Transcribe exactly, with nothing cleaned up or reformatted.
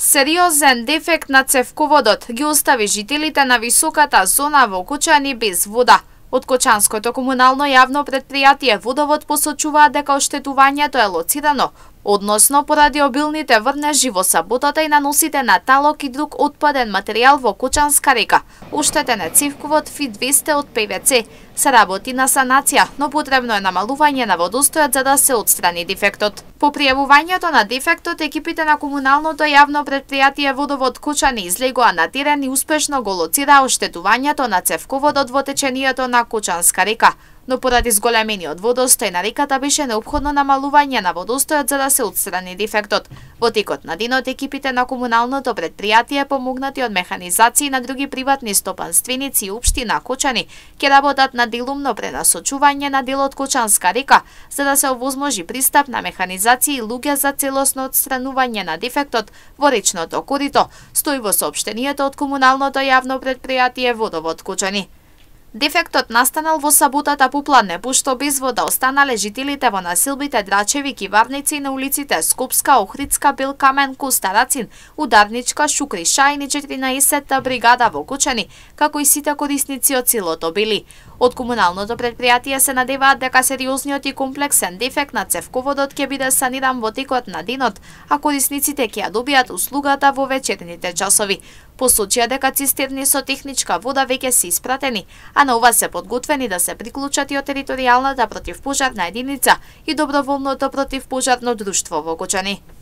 Сериозен дефект на цевководот ги остави жителите на високата зона во Кучани без вода. Од Кочанското комунално јавно претпријатие Водовод посочуваат дека оштетувањето е лоцирано, односно поради обилните врнежи во саботата и наносите на талок и друг отпаден материјал во Кучанска река. Оштетен е цевковод Ф двесте од П В Ц. Се работи на санација, но потребно е намалување на водостојот за да се отстрани дефектот. По пријавувањето на дефектот, екипите на комуналното јавно претпријатие Водовод Кучани излегоа на терен и успешно го лоцираа оштетувањето на цевководот во теченијето на Кучанска река. Но поради зголемениот водостој на реката беше неопходно намалување на водостојот за да се отстрани дефектот. Во текот на денот екипите на комуналното претпријатие, помогнати од механизации на други приватни стопанственици и општина Кочани, ќе работат на делумно пренасочување на делот Кочанска река за да се овозможи пристап на механизации и луѓе за целосно отстранување на дефектот во речното корито, стои во соопштението од комуналното јавно претпријатие Водовод Кучани. Дефектот настанал во саботата попладне, пошто без вода останале жителите во населбите Драчеви, Киварници на улиците Скопска, Охридска, Белкамен, Костарацин, Ударничка, Шукри, Шајн и четиринаесетта бригада во Кучани, како и сите корисници од селото били. Од комуналното претпријатие се надеваат дека сериозниот и комплексен дефект на цевководот ќе биде саниран во текот на денот, а корисниците ќе ја добијат услугата во вечерните часови. Посочија дека цистерни со техничка вода веќе се испратени, а на ова се подготвени да се приклучат и од територијалната противпожарна единица и доброволното противпожарно друштво во Кучани.